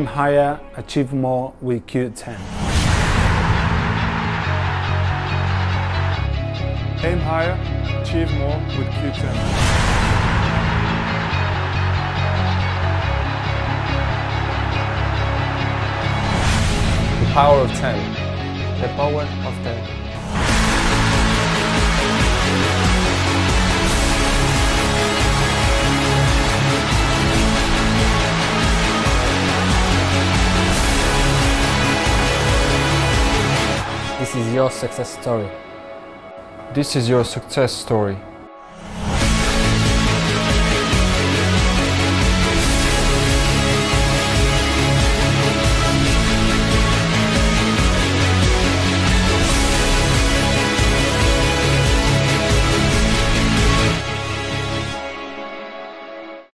Aim higher, achieve more with Q10. Aim higher, achieve more with Q10. The power of 10. The power of 10. This is your success story. This is your success story.